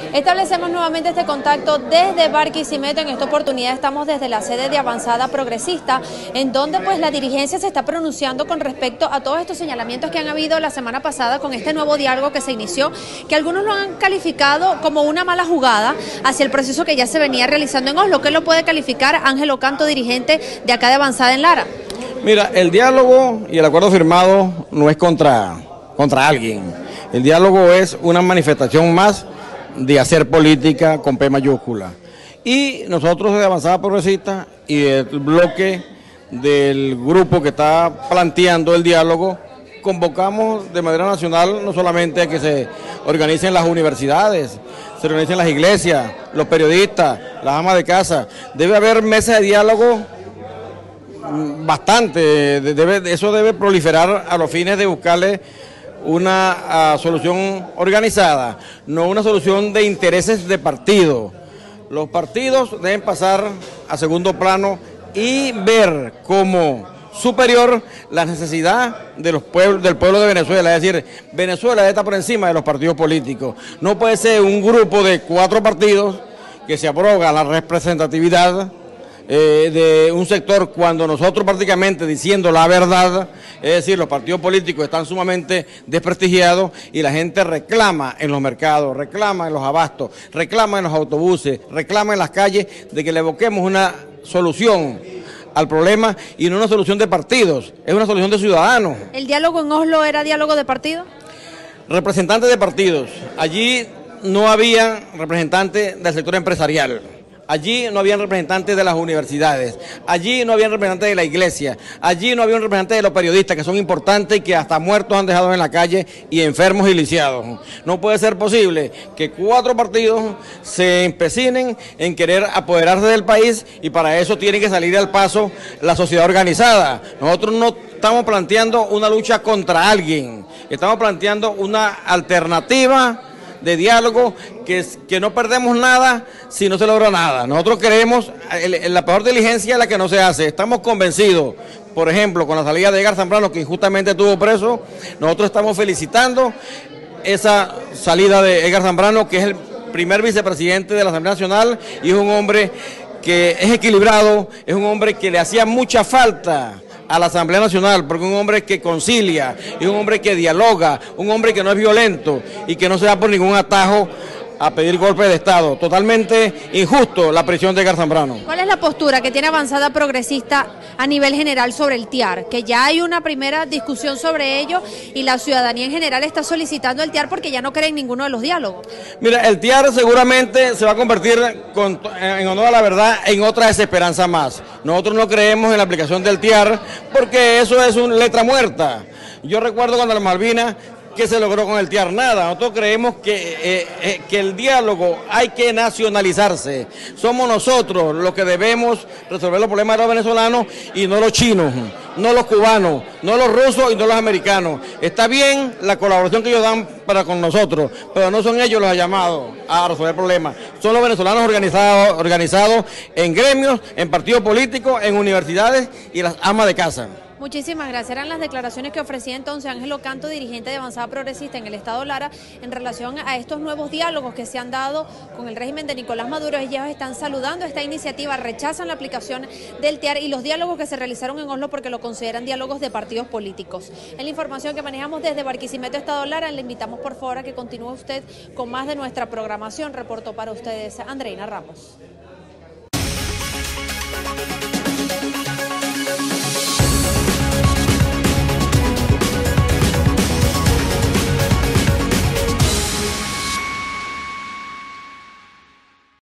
Establecemos nuevamente este contacto desde Barquisimeto. En esta oportunidad estamos desde la sede de Avanzada Progresista, en donde pues la dirigencia se está pronunciando con respecto a todos estos señalamientos que han habido la semana pasada con este nuevo diálogo que se inició, que algunos lo han calificado como una mala jugada hacia el proceso que ya se venía realizando en Oslo. ¿Qué lo puede calificar Ángel Ocanto, dirigente de acá de Avanzada en Lara? Mira, el diálogo y el acuerdo firmado no es contra alguien. El diálogo es una manifestación más de hacer política con P mayúscula. Y nosotros de Avanzada Progresista y el bloque del grupo que está planteando el diálogo, convocamos de manera nacional no solamente a que se organicen las universidades, se organicen las iglesias, los periodistas, las amas de casa. Debe haber mesas de diálogo bastante, eso debe proliferar a los fines de buscarle una solución organizada, no una solución de intereses de partido. Los partidos deben pasar a segundo plano y ver como superior la necesidad del pueblo de Venezuela, es decir, Venezuela está por encima de los partidos políticos. No puede ser un grupo de 4 partidos que se abroga la representatividad de un sector cuando nosotros prácticamente diciendo la verdad, es decir, los partidos políticos están sumamente desprestigiados y la gente reclama en los mercados, reclama en los abastos, reclama en los autobuses, reclama en las calles de que le evoquemos una solución al problema y no una solución de partidos, es una solución de ciudadanos. ¿El diálogo en Oslo era diálogo de partido? Representantes de partidos, allí no había representantes del sector empresarial. Allí no habían representantes de las universidades, allí no habían representantes de la iglesia, allí no habían representantes de los periodistas, que son importantes y que hasta muertos han dejado en la calle y enfermos y lisiados. No puede ser posible que 4 partidos se empecinen en querer apoderarse del país y para eso tiene que salir al paso la sociedad organizada. Nosotros no estamos planteando una lucha contra alguien, estamos planteando una alternativa de diálogo que no perdemos nada si no se logra nada. Nosotros creemos, la peor diligencia es la que no se hace. Estamos convencidos, por ejemplo, con la salida de Edgar Zambrano, que injustamente estuvo preso, nosotros estamos felicitando esa salida de Edgar Zambrano, que es el primer vicepresidente de la Asamblea Nacional y es un hombre que es equilibrado, es un hombre que le hacía mucha falta a la Asamblea Nacional, porque es un hombre que concilia, es un hombre que dialoga, un hombre que no es violento y que no se da por ningún atajo a pedir golpe de Estado. Totalmente injusto la prisión de Edgar Zambrano. ¿Cuál es la postura que tiene Avanzada Progresista a nivel general sobre el TIAR? Que ya hay una primera discusión sobre ello y la ciudadanía en general está solicitando el TIAR porque ya no cree en ninguno de los diálogos. Mira, el TIAR seguramente se va a convertir, en honor a la verdad, en otra desesperanza más. Nosotros no creemos en la aplicación del TIAR porque eso es una letra muerta. Yo recuerdo cuando las Malvinas, ¿qué se logró con el TIAR? Nada. Nosotros creemos que el diálogo hay que nacionalizarse. Somos nosotros los que debemos resolver los problemas de los venezolanos y no los chinos, no los cubanos, no los rusos y no los americanos. Está bien la colaboración que ellos dan para con nosotros, pero no son ellos los llamados a resolver problemas. Son los venezolanos organizados en gremios, en partidos políticos, en universidades y las amas de casa. Muchísimas gracias. Eran las declaraciones que ofrecía entonces Ángel Ocanto, dirigente de Avanzada Progresista en el estado Lara, en relación a estos nuevos diálogos que se han dado con el régimen de Nicolás Maduro. Ellos están saludando esta iniciativa, rechazan la aplicación del TIAR y los diálogos que se realizaron en Oslo porque lo consideran diálogos de partidos políticos. Es la información que manejamos desde Barquisimeto, estado Lara. Le invitamos por favor a que continúe usted con más de nuestra programación. Reportó para ustedes Andreina Ramos.